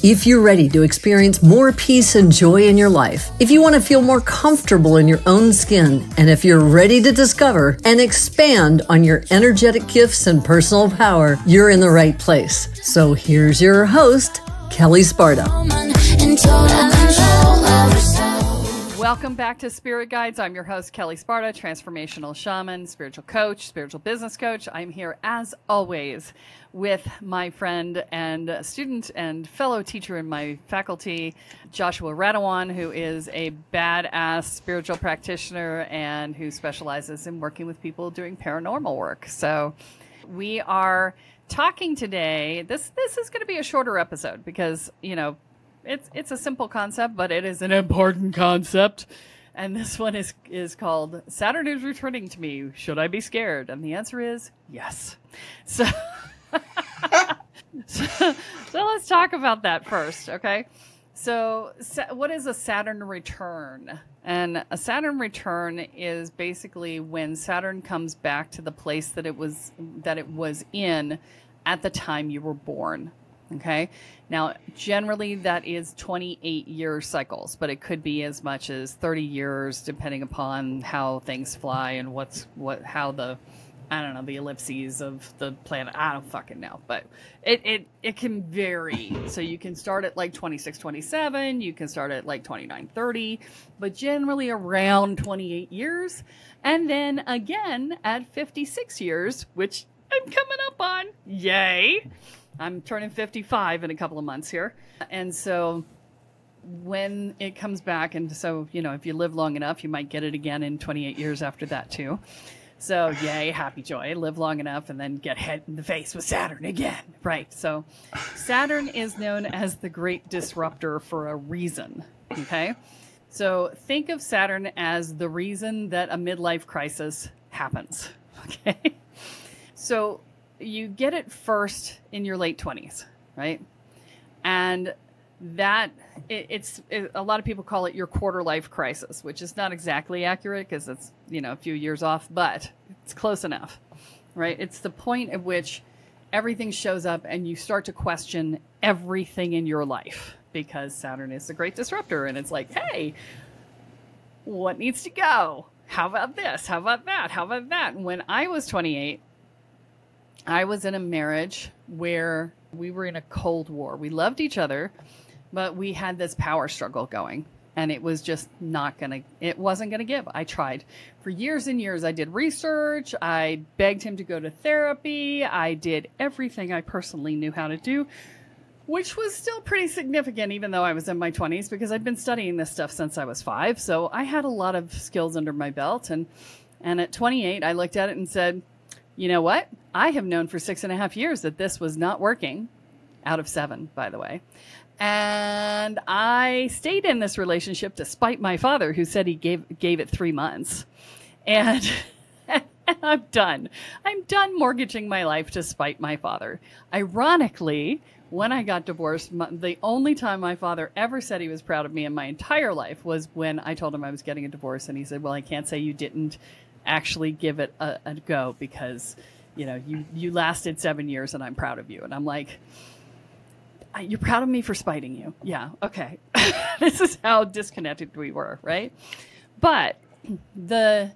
If you're ready to experience more peace and joy in your life, if you want to feel more comfortable in your own skin, and if you're ready to discover and expand on your energetic gifts and personal power, you're in the right place. So here's your host, Kelle Sparta. Welcome back to Spirit Guides. I'm your host, Kelle Sparta, transformational shaman, spiritual coach, spiritual business coach. I'm here as always with my friend and student and fellow teacher in my faculty, Joshua Radewan, who is a badass spiritual practitioner and who specializes in working with people doing paranormal work. So we are talking today. This is going to be a shorter episode because, it's a simple concept, but it is an important concept. And this one is called Saturn is Returning to Me. Should I be scared? And the answer is yes. So let's talk about that first, okay? So what is a Saturn return? And a Saturn return is basically when Saturn comes back to the place that it was in at the time you were born. Okay. Now, generally that is 28-year cycles, but it could be as much as 30 years, depending upon how things fly and how the ellipses of the planet. I don't fucking know, but it can vary. So you can start at like 26, 27, you can start at like 29, 30, but generally around 28 years. And then again at 56 years, which I'm coming up on. Yay. I'm turning 55 in a couple of months here. And so when it comes back, and so, if you live long enough, you might get it again in 28 years after that too. So yay, happy joy, live long enough and then get hit in the face with Saturn again. Right. So Saturn is known as the great disruptor for a reason. Okay. So think of Saturn as the reason that a midlife crisis happens. Okay. So you get it first in your late 20s, right? And that a lot of people call it your quarter life crisis, which is not exactly accurate because it's, a few years off, but it's close enough, right? It's the point at which everything shows up and you start to question everything in your life because Saturn is the great disruptor. And it's like, hey, what needs to go? How about this? How about that? How about that? And when I was 28, I was in a marriage where we were in a Cold War. We loved each other, but we had this power struggle going, and it was just it wasn't going to give. I tried for years and years. I did research. I begged him to go to therapy. I did everything I personally knew how to do, which was still pretty significant, even though I was in my 20s, because I'd been studying this stuff since I was 5. So I had a lot of skills under my belt. And at 28, I looked at it and said, you know what? I have known for 6.5 years that this was not working, out of 7, by the way. And I stayed in this relationship despite my father, who said he gave it 3 months. And I'm done. I'm done mortgaging my life to spite my father. Ironically, when I got divorced, the only time my father ever said he was proud of me in my entire life was when I told him I was getting a divorce. And he said, well, I can't say you didn't actually give it a go because, you lasted 7 years and I'm proud of you. And I'm like, you're proud of me for spiting you. Yeah. Okay. This is how disconnected we were. Right. But the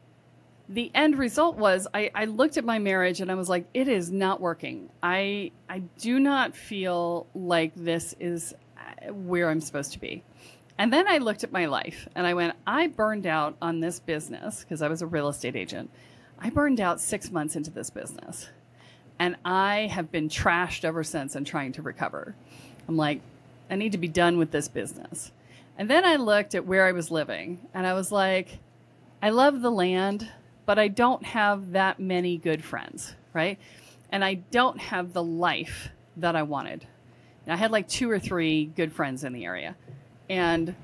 end result was I looked at my marriage and I was like, it is not working. I do not feel like this is where I'm supposed to be. And then I looked at my life and I went, I burned out on this business because I was a real estate agent. I burned out 6 months into this business and I have been trashed ever since and trying to recover. I'm like, I need to be done with this business. And then I looked at where I was living and I was like, I love the land, but I don't have that many good friends, right? And I don't have the life that I wanted. And I had like 2 or 3 good friends in the area. And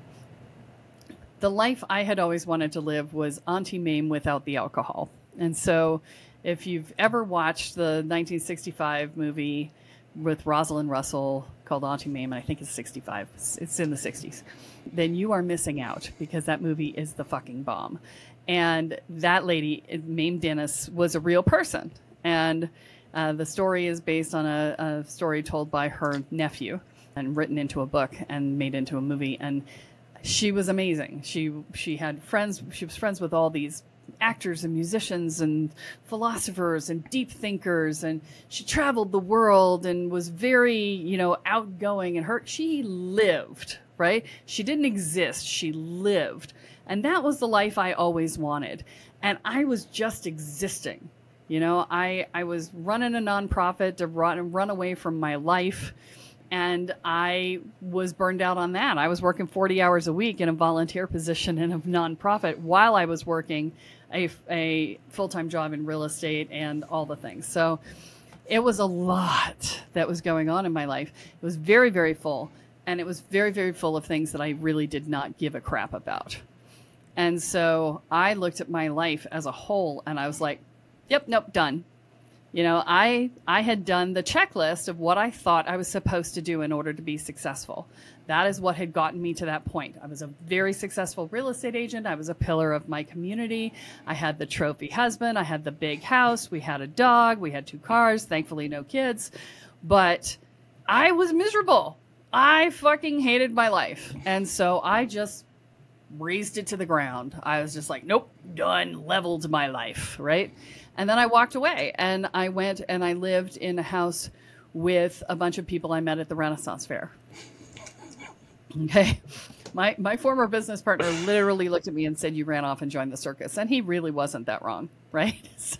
the life I had always wanted to live was Auntie Mame without the alcohol. And so if you've ever watched the 1965 movie with Rosalind Russell called Auntie Mame, and I think it's 65, it's in the 60s, then you are missing out because that movie is the fucking bomb. And that lady, Mame Dennis, was a real person. And the story is based on a story told by her nephew. and written into a book and made into a movie. And she was amazing. She had friends. She was friends with all these actors and musicians and philosophers and deep thinkers. And she traveled the world and was very, outgoing, and she lived, right? She didn't exist. She lived. And that was the life I always wanted. And I was just existing. I was running a nonprofit to run away from my life. And I was burned out on that. I was working 40 hours a week in a volunteer position in a nonprofit while I was working a full-time job in real estate and all the things. So it was a lot that was going on in my life. It was very, very full. And it was very, very full of things that I really did not give a crap about. And so I looked at my life as a whole and I was like, yep, nope, done. I had done the checklist of what I thought I was supposed to do in order to be successful. That is what had gotten me to that point. I was a very successful real estate agent. I was a pillar of my community. I had the trophy husband. I had the big house. We had a dog. We had 2 cars. Thankfully, no kids. But I was miserable. I fucking hated my life. And so I just razed it to the ground. I was just like, nope, done, leveled my life, right? And then I walked away and I went and I lived in a house with a bunch of people I met at the Renaissance Fair. Okay. My former business partner literally looked at me and said, you ran off and joined the circus. And he really wasn't that wrong, right?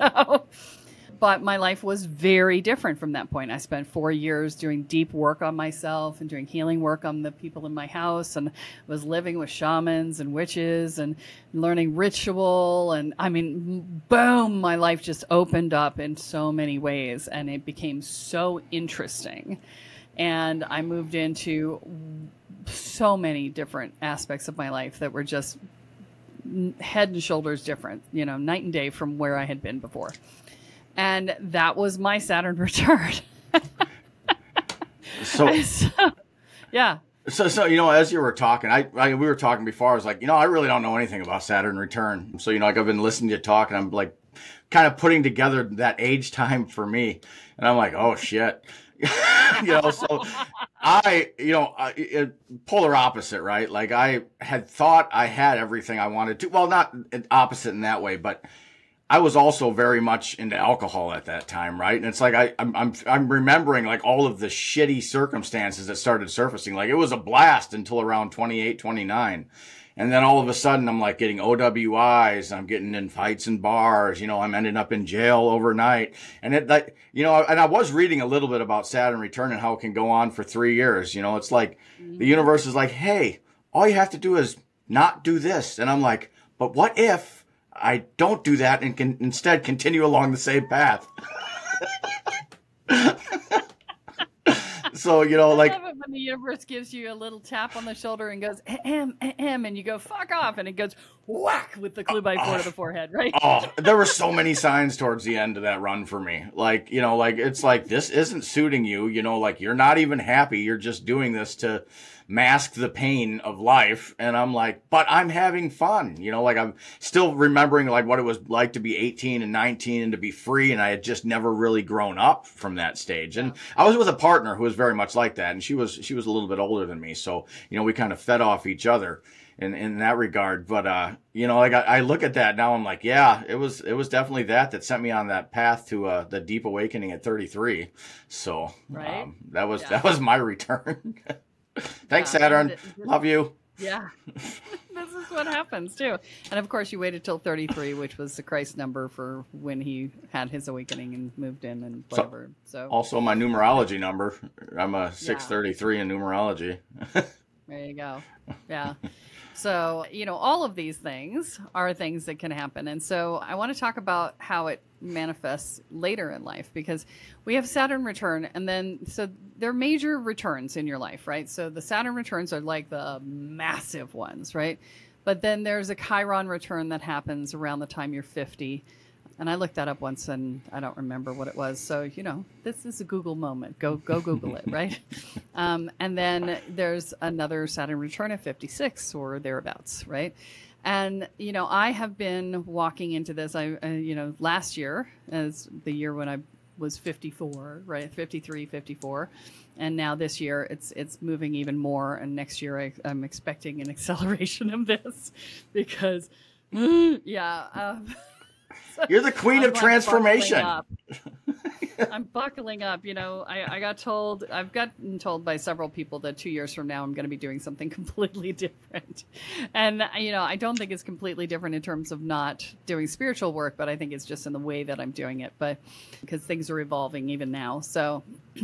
But my life was very different from that point. I spent 4 years doing deep work on myself and doing healing work on the people in my house, and was living with shamans and witches and learning ritual. And I mean, boom, my life just opened up in so many ways, and it became so interesting. And I moved into so many different aspects of my life that were just head and shoulders different, night and day from where I had been before. And that was my Saturn return. Yeah. So as you were talking, we were talking before. I was like, I really don't know anything about Saturn return. So I've been listening to you talk, and I'm like, kind of putting together that age time for me, and I'm like, oh shit. So polar opposite, right? Like I had thought I had everything I wanted to. Well, not opposite in that way, but I was also very much into alcohol at that time, right? And it's like I'm remembering like all of the shitty circumstances that started surfacing. Like it was a blast until around 28, 29. And then all of a sudden I'm like getting OWIs, I'm getting in fights in bars, I'm ending up in jail overnight. And and I was reading a little bit about Saturn return and how it can go on for 3 years. It's like the universe is like, hey, all you have to do is not do this. And I'm like, but what if I don't do that and can instead continue along the same path? So, like, I love it when the universe gives you a little tap on the shoulder and goes, and you go, fuck off. And it goes whack with the clue by 4 to the forehead, right? Oh, there were so many signs towards the end of that run for me. Like, it's like, this isn't suiting you, like you're not even happy. You're just doing this to mask the pain of life. And I'm like, but I'm having fun, like I'm still remembering like what it was like to be 18 and 19 and to be free. And I had just never really grown up from that stage. And I was with a partner who was very much like that. And she was a little bit older than me. So, we kind of fed off each other in that regard. But, like I look at that now, I'm like, yeah, it was definitely that sent me on that path to, the deep awakening at 33. So, right. That was my return. Thanks, Saturn. Love you. Yeah. This is what happens too. And of course you waited till 33, which was the Christ number for when he had his awakening and moved in and whatever. So also my numerology number. I'm a 633 in numerology. There you go. Yeah. So, all of these things are things that can happen. And so I want to talk about how it manifests later in life, because we have Saturn return, and then so they're major returns in your life, right? So the Saturn returns are like the massive ones, right? But then there's a Chiron return that happens around the time you're 50. And I looked that up once and I don't remember what it was. So, this is a Google moment. Go Google it, right? And then there's another Saturn return at 56 or thereabouts, right? And, I have been walking into this, last year, as the year when I was 54, right? 53, 54. And now this year it's moving even more. And next year I'm expecting an acceleration of this because, yeah. You're the queen of transformation. I'm buckling up. You know, I've gotten told by several people that 2 years from now I'm going to be doing something completely different. And, you know, I don't think it's completely different in terms of not doing spiritual work, but I think it's just in the way that I'm doing it. But because things are evolving even now. So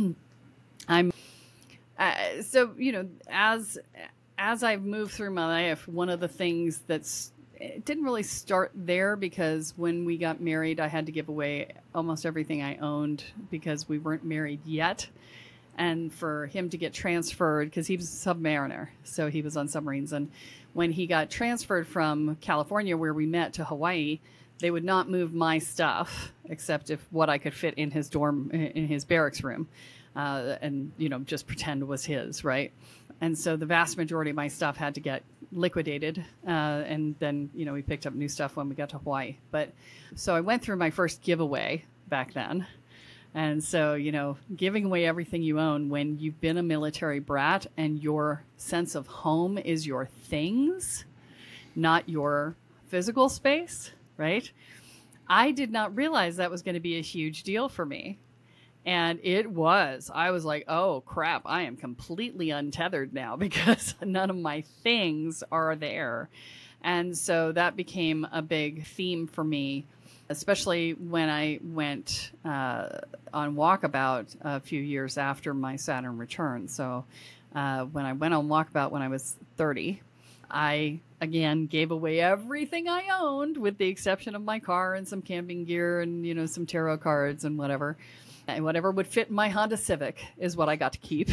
so, you know, as I've moved through my life, one of the things it didn't really start there because when we got married, I had to give away almost everything I owned because we weren't married yet. And for him to get transferred, because he was a submariner, so he was on submarines. And when he got transferred from California, where we met, to Hawaii, they would not move my stuff except if what I could fit in his dorm, in his barracks room, and, you know, just pretend was his, right? And so the vast majority of my stuff had to get liquidated. And then, you know, we picked up new stuff when we got to Hawaii. But so I went through my first giveaway back then. And so, you know, giving away everything you own when you've been a military brat and your sense of home is your things, not your physical space, right? I did not realize that was going to be a huge deal for me. And it was. I was like, oh, crap, I am completely untethered now because none of my things are there. And so that became a big theme for me, especially when I went on walkabout a few years after my Saturn return. So when I went on walkabout when I was 30, I, again, gave away everything I owned with the exception of my car and some camping gear and, you know, some tarot cards and whatever. And whatever would fit in my Honda Civic is what I got to keep.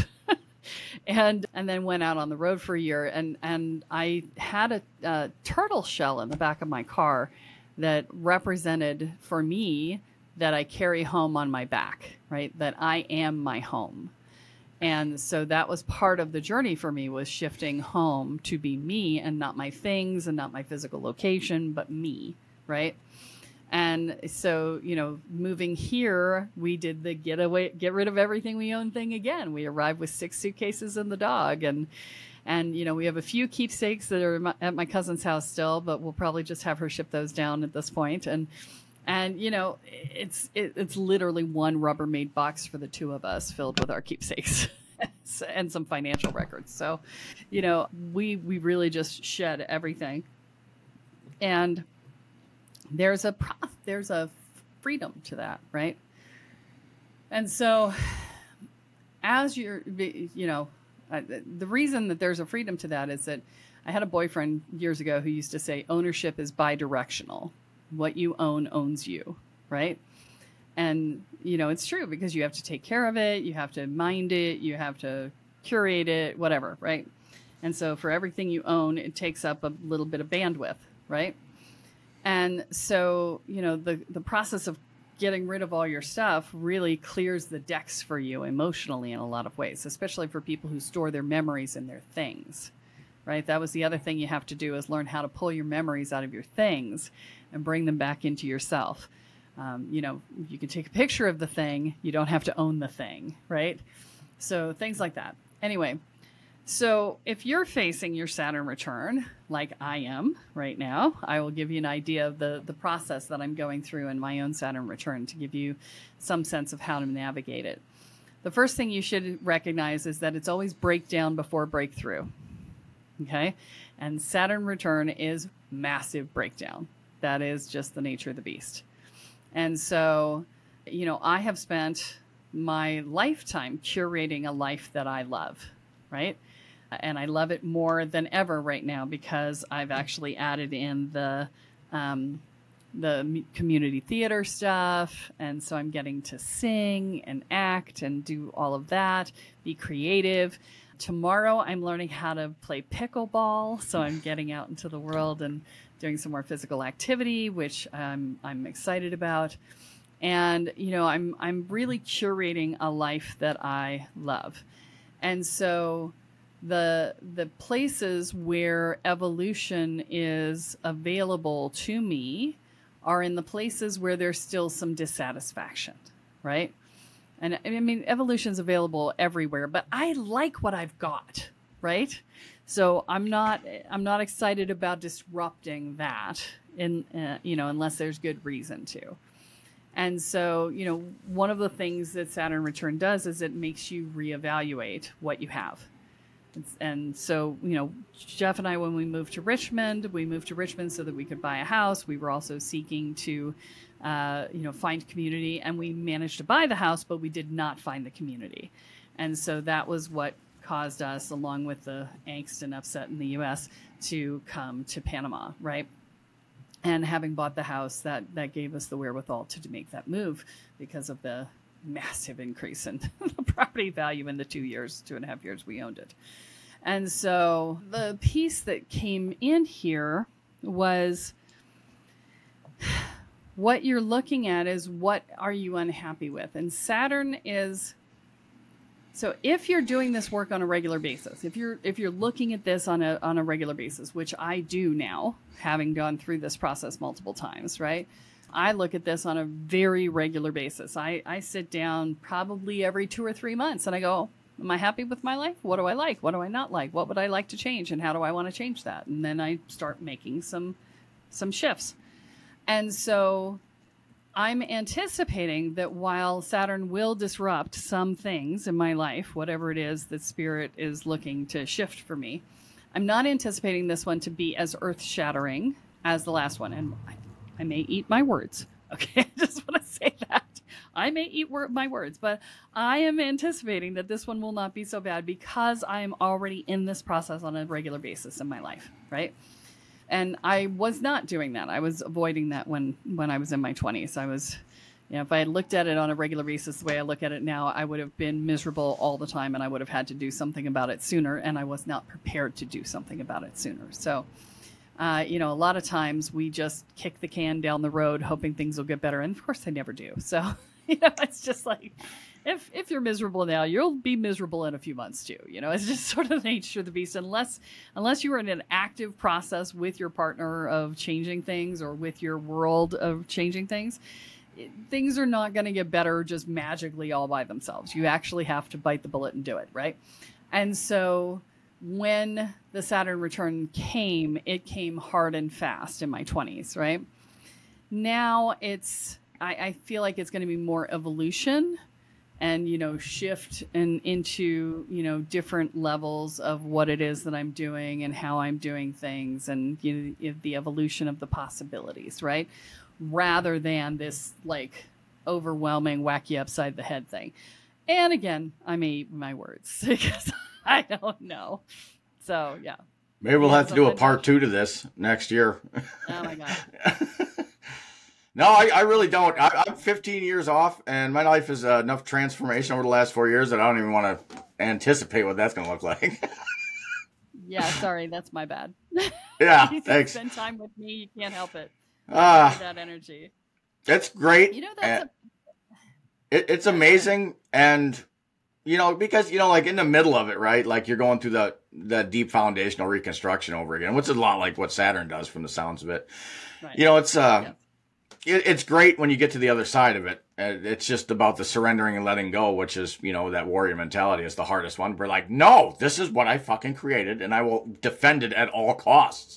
and then went out on the road for a year. And I had a turtle shell in the back of my car that represented for me that I carry home on my back, right? That I am my home. And so that was part of the journey for me, was shifting home to be me and not my things and not my physical location, but me, right? And so, you know, moving here, we did the get rid of everything we own thing again. We arrived with 6 suitcases and the dog. And, you know, we have a few keepsakes that are at my cousin's house still, but we'll probably just have her ship those down at this point. And you know, it's literally one Rubbermaid box for the two of us filled with our keepsakes and some financial records. So, you know, we really just shed everything. And there's a freedom to that, right? And so as you're, you know, the reason that there's a freedom to that is that I had a boyfriend years ago who used to say ownership is bidirectional. What you own owns you, right? And, you know, it's true because you have to take care of it. You have to mind it. You have to curate it, whatever, right? And so for everything you own, it takes up a little bit of bandwidth, right? And so, you know, the process of getting rid of all your stuff really clears the decks for you emotionally in a lot of ways, especially for people who store their memories in their things, right? That was the other thing you have to do, is learn how to pull your memories out of your things and bring them back into yourself. You know, you can take a picture of the thing. You don't have to own the thing, right? So things like that. Anyway, so if you're facing your Saturn return, like I am right now, I will give you an idea of the process that I'm going through in my own Saturn return to give you some sense of how to navigate it. The first thing you should recognize is that it's always breakdown before breakthrough. Okay? And Saturn return is massive breakdown. That is just the nature of the beast. And so, you know, I have spent my lifetime curating a life that I love, right? And I love it more than ever right now because I've actually added in the community theater stuff. And so I'm getting to sing and act and do all of that, be creative. Tomorrow I'm learning how to play pickleball. So I'm getting out into the world and doing some more physical activity, which I'm excited about. And, you know, I'm really curating a life that I love. And so the places where evolution is available to me are in the places where there's still some dissatisfaction, right? And I mean, evolution's available everywhere, but I like what I've got, right? So I'm not excited about disrupting that unless there's good reason to. And so, one of the things that Saturn Return does is it makes you reevaluate what you have. And so, Jeff and I, when we moved to Richmond so that we could buy a house. We were also seeking to, find community, and we managed to buy the house, but we did not find the community. And so that was what caused us, along with the angst and upset in the U.S., to come to Panama, right? And having bought the house, that gave us the wherewithal to make that move because of the massive increase in the property value in the 2.5 years we owned it. And so the piece that came in here was what you're looking at is what are you unhappy with? And Saturn is, so if you're doing this work on a regular basis, if you're looking at this on a regular basis, which I do now, having gone through this process multiple times, right? I look at this on a very regular basis. I sit down probably every 2 or 3 months and I go, am I happy with my life? What do I like? What do I not like? What would I like to change? And how do I want to change that? And then I start making some shifts. And so I'm anticipating that while Saturn will disrupt some things in my life, whatever it is that Spirit is looking to shift for me, I'm not anticipating this one to be as earth-shattering as the last one. And I may eat my words. Okay, I just want to say that. I may eat my words, but I am anticipating that this one will not be so bad because I am already in this process on a regular basis in my life, right? And I was not doing that. I was avoiding that when I was in my 20s. I was, if I had looked at it on a regular basis the way I look at it now, I would have been miserable all the time and I would have had to do something about it sooner, and I was not prepared to do something about it sooner. So, a lot of times we just kick the can down the road hoping things will get better. And of course they never do. So, it's just like, if you're miserable now, you'll be miserable in a few months too. It's just sort of the nature of the beast. Unless you are in an active process with your partner of changing things or with your world of changing things, things are not going to get better just magically all by themselves. You actually have to bite the bullet and do it, right? And so when the Saturn return came, it came hard and fast in my 20s, right? Now I feel like it's going to be more evolution and, shift into, different levels of what it is that I'm doing and how I'm doing things and, the evolution of the possibilities, right? Rather than this like overwhelming, wacky upside the head thing. And again, I may eat my words because I don't know. So, yeah. Maybe we'll have to do a part 2 to this next year. Oh, my God. No, I really don't. I'm 15 years off, and my life is enough transformation over the last 4 years that I don't even want to anticipate what that's going to look like. Yeah, sorry. That's my bad. Yeah, you thanks. Spend time with me. You can't help it. That energy. It's great. That's it's amazing. And, because, like in the middle of it, right? Like you're going through the deep foundational reconstruction over again, which is a lot like what Saturn does from the sounds of it. Right. It's it's great when you get to the other side of it. It's just about the surrendering and letting go, which is, that warrior mentality is the hardest one. We're like, no, this is what I fucking created and I will defend it at all costs.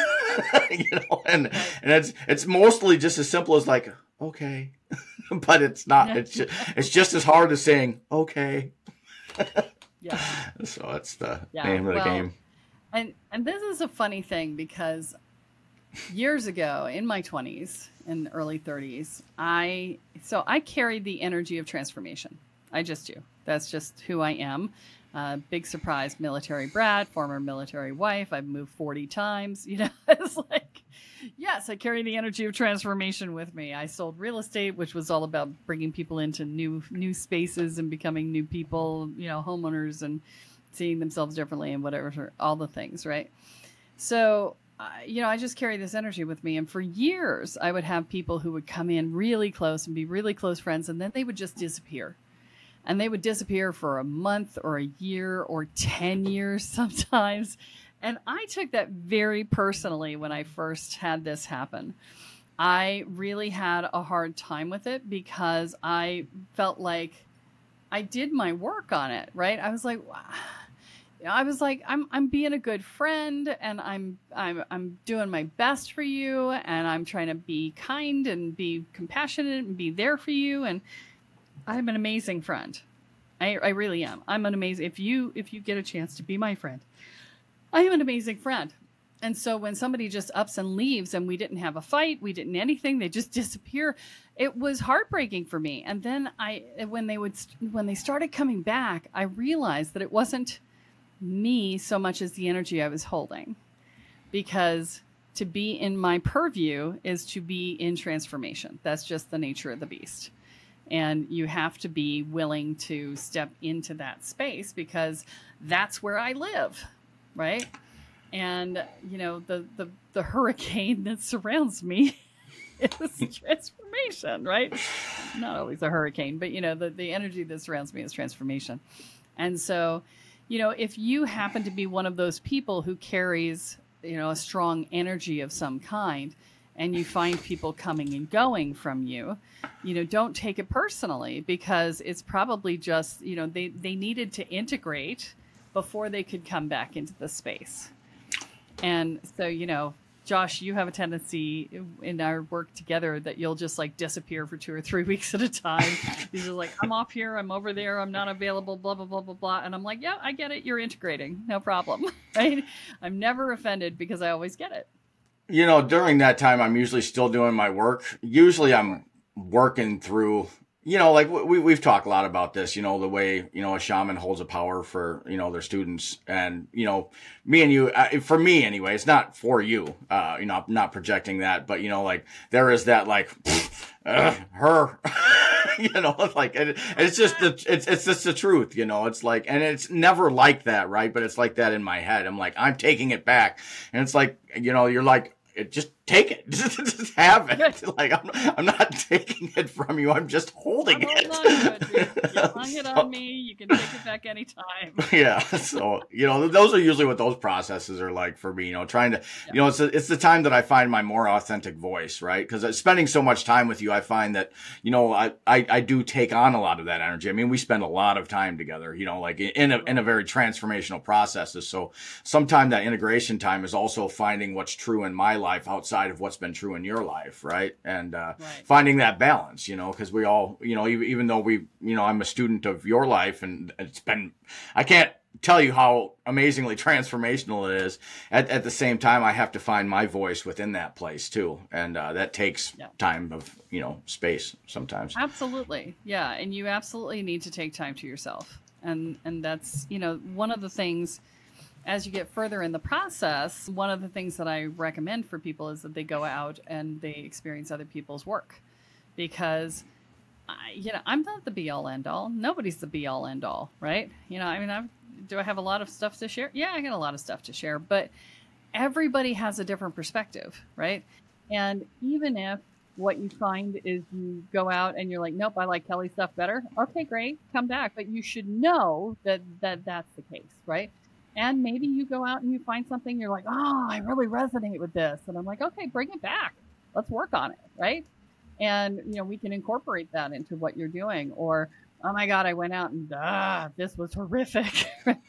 And it's mostly just as simple as like, okay, but it's not, it's just as hard as saying, okay. Yeah. So it's the name of the game. And this is a funny thing because years ago in my 20s and early 30s, I carried the energy of transformation. I just do. That's just who I am. Big surprise, military brat, former military wife. I've moved 40 times. It's like, yes, I carry the energy of transformation with me. I sold real estate, which was all about bringing people into new spaces and becoming new people, homeowners and seeing themselves differently and whatever, all the things, right? So, I just carry this energy with me. And for years, I would have people who would come in really close and be really close friends, and then they would just disappear. And they would disappear for a month or a year or 10 years sometimes. And I took that very personally when I first had this happen. I really had a hard time with it because I felt like I did my work on it, right? I was like, I'm being a good friend, and I'm doing my best for you, and I'm trying to be kind and be compassionate and be there for you, and I'm an amazing friend. I really am. I'm an amazing. If you get a chance to be my friend, I am an amazing friend. And so when somebody just ups and leaves, and we didn't have a fight, we didn't anything, they just disappear, it was heartbreaking for me. And then when they started coming back, I realized that it wasn't me so much as the energy I was holding, because to be in my purview is to be in transformation. That's just the nature of the beast. And you have to be willing to step into that space, because that's where I live, right? And, the hurricane that surrounds me is transformation, right? Not always a hurricane, but, the energy that surrounds me is transformation. And so, if you happen to be one of those people who carries, a strong energy of some kind, and you find people coming and going from you, don't take it personally, because it's probably just, they needed to integrate before they could come back into the space. And so, Josh, you have a tendency in our work together that you'll just like disappear for 2 or 3 weeks at a time. You're like, I'm off here, I'm over there, I'm not available, blah, blah, blah, blah, blah. And I'm like, yeah, I get it. You're integrating. No problem. Right? I'm never offended, because I always get it. During that time, I'm usually still doing my work. Usually I'm working through, like we've talked a lot about this, the way, a shaman holds a power for, their students. And, me and you, for me anyway, it's not for you, I'm not projecting that, but, like there is that like, her, like, and it's just, it's just the truth, it's like, and it's never like that. Right. But it's like that in my head. I'm like, I'm taking it back. And it's like, you're like, just take it. Just have it. Like I'm not taking it from you. I'm just holding it. You hung it on me. You can take it back anytime. Yeah. So those are usually what those processes are like for me. Trying to, it's the time that I find my more authentic voice, right? Because spending so much time with you, I find that I do take on a lot of that energy. I mean, we spend a lot of time together. Like in a very transformational processes. So sometimes that integration time is also finding what's true in my life outside of what's been true in your life, right? And finding that balance, because we all, even though I'm a student of your life, and I can't tell you how amazingly transformational it is. At the same time, I have to find my voice within that place too, and that takes time of space sometimes. Absolutely, yeah, and you absolutely need to take time to yourself, and that's one of the things. As you get further in the process, one of the things that I recommend for people is that they go out and they experience other people's work, because, I'm not the be all end all. Nobody's the be all end all, right? Do I have a lot of stuff to share? Yeah, I got a lot of stuff to share, but everybody has a different perspective, right? And even if what you find is you go out and you're like, nope, I like Kelly's stuff better. Okay, great, come back. But you should know that that's the case, right? And maybe you go out and you find something, you're like, oh, I really resonate with this. And I'm like, okay, bring it back. Let's work on it, right? And, we can incorporate that into what you're doing. Or, oh my God, I went out and, this was horrific, right?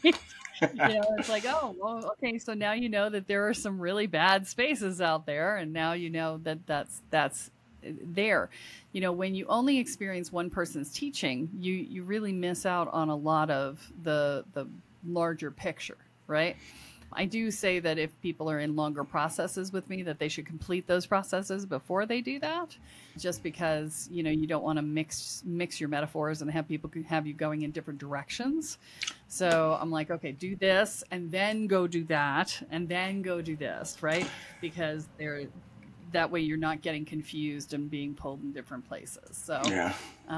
It's like, oh, well, okay, so now you know that there are some really bad spaces out there. And now you know that that's there. When you only experience one person's teaching, you really miss out on a lot of the larger picture, right? I do say that if people are in longer processes with me, that they should complete those processes before they do that, just because you don't want to mix your metaphors and have people have you going in different directions. So I'm like, okay, do this and then go do that and then go do this, right? Because that way you're not getting confused and being pulled in different places. So yeah.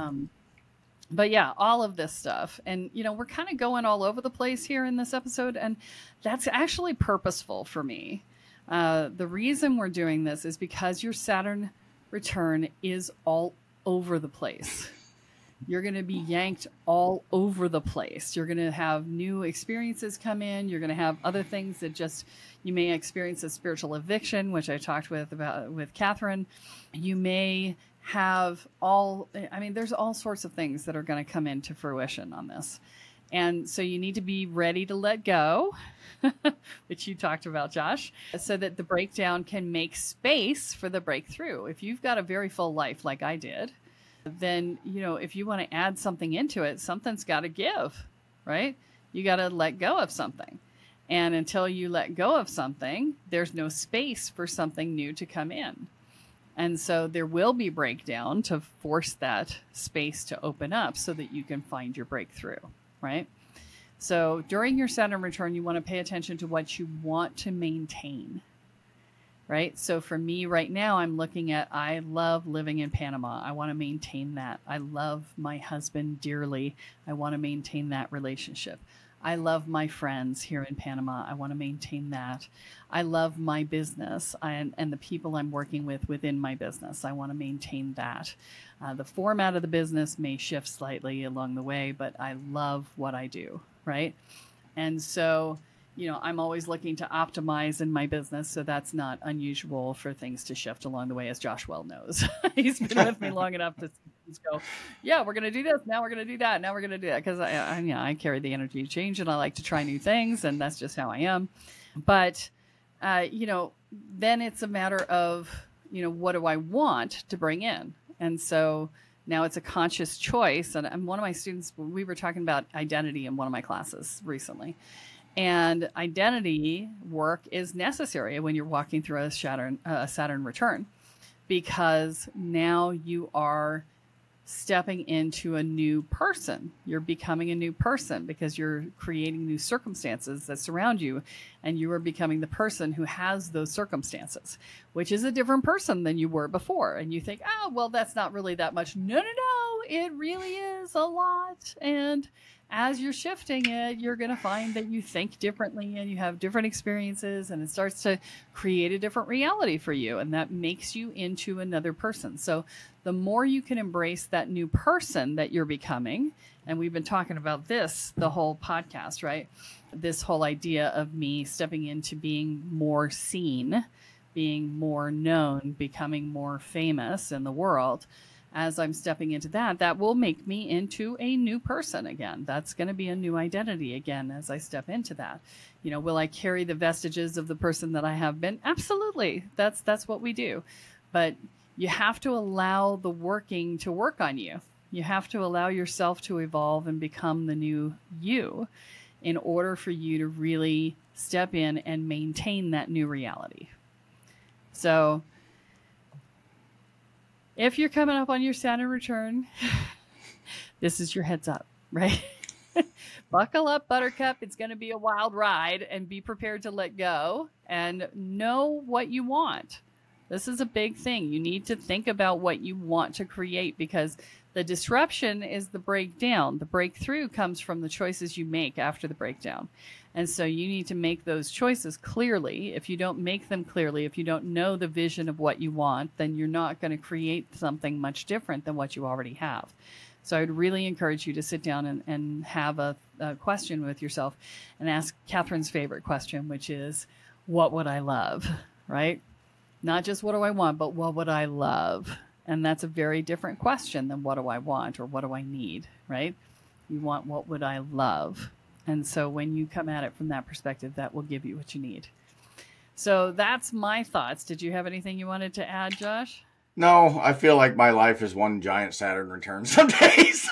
But yeah, all of this stuff. And, we're kind of going all over the place here in this episode. And that's actually purposeful for me. The reason we're doing this is because your Saturn return is all over the place. You're going to be yanked all over the place. You're going to have new experiences come in. You're going to have other things that just, you may experience a spiritual eviction, which I talked with Catherine. You may have there's all sorts of things that are going to come into fruition on this. And so you need to be ready to let go, which you talked about, Josh, so that the breakdown can make space for the breakthrough. If you've got a very full life like I did, then, if you want to add something into it, something's got to give, right? You got to let go of something. And until you let go of something, there's no space for something new to come in. And so there will be breakdown to force that space to open up so that you can find your breakthrough, right? So during your Saturn return, you want to pay attention to what you want to maintain, right? So for me right now, I'm looking at, I love living in Panama. I want to maintain that. I love my husband dearly. I want to maintain that relationship. I love my friends here in Panama. I want to maintain that. I love my business and the people I'm working with within my business. I want to maintain that. The format of the business may shift slightly along the way, but I love what I do, right? And so, I'm always looking to optimize in my business, so that's not unusual for things to shift along the way, as Josh well knows. He's been with me long enough to go, yeah, we're going to do this. Now we're going to do that. Now we're going to do that. Because I carry the energy of change and I like to try new things, and that's just how I am. But, then it's a matter of, what do I want to bring in? And so now it's a conscious choice. And one of my students, we were talking about identity in one of my classes recently. And identity work is necessary when you're walking through a Saturn return, because now you are stepping into a new person. You're becoming a new person because you're creating new circumstances that surround you, and you are becoming the person who has those circumstances, which is a different person than you were before. And you think, oh, well, that's not really that much. No, it really is a lot. And as you're shifting it, you're going to find that you think differently and you have different experiences, and it starts to create a different reality for you. And that makes you into another person. So the more you can embrace that new person that you're becoming, and we've been talking about this the whole podcast, right? This whole idea of me stepping into being more seen, being more known, becoming more famous in the world. As I'm stepping into that will make me into a new person again. That's going to be a new identity again as I step into that. Will I carry the vestiges of the person that I have been? Absolutely. That's what we do. But you have to allow the working to work on you. You have to allow yourself to evolve and become the new you in order for you to really step in and maintain that new reality. So if you're coming up on your Saturn return, this is your heads up, right? Buckle up, Buttercup. It's going to be a wild ride, and be prepared to let go and know what you want. This is a big thing. You need to think about what you want to create, because the disruption is the breakdown. The breakthrough comes from the choices you make after the breakdown. And so you need to make those choices clearly. If you don't make them clearly, if you don't know the vision of what you want, then you're not going to create something much different than what you already have. So I would really encourage you to sit down and have a question with yourself and ask Catherine's favorite question, which is, what would I love, right? Not just what do I want, but what would I love? And that's a very different question than what do I want or what do I need, right? You want what would I love? And so when you come at it from that perspective, that will give you what you need. So that's my thoughts. Did you have anything you wanted to add, Josh? No, I feel like my life is one giant Saturn return some days.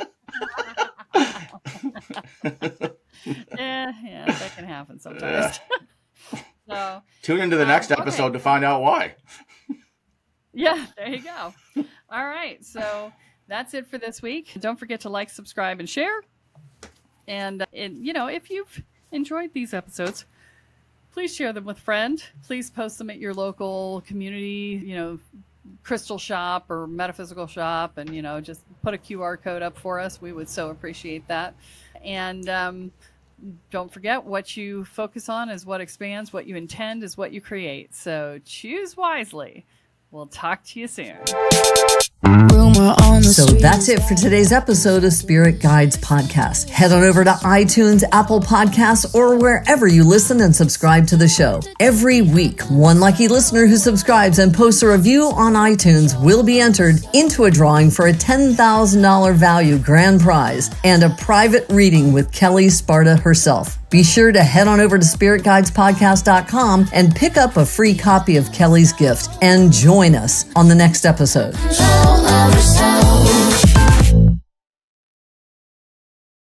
Yeah, that can happen sometimes. So tune into the next episode to find out why. Yeah, there you go. All right. So that's it for this week. Don't forget to like, subscribe, and share. And, if you've enjoyed these episodes, please share them with a friend. Please post them at your local community, crystal shop or metaphysical shop, and, just put a QR code up for us. We would so appreciate that. And don't forget, what you focus on is what expands. What you intend is what you create. So choose wisely. We'll talk to you soon. So that's it for today's episode of Spirit Guides Podcast. Head on over to iTunes, Apple Podcasts, or wherever you listen and subscribe to the show. Every week, one lucky listener who subscribes and posts a review on iTunes will be entered into a drawing for a $10,000 value grand prize and a private reading with Kelle Sparta herself. Be sure to head on over to spiritguidespodcast.com and pick up a free copy of Kelle's gift and join us on the next episode.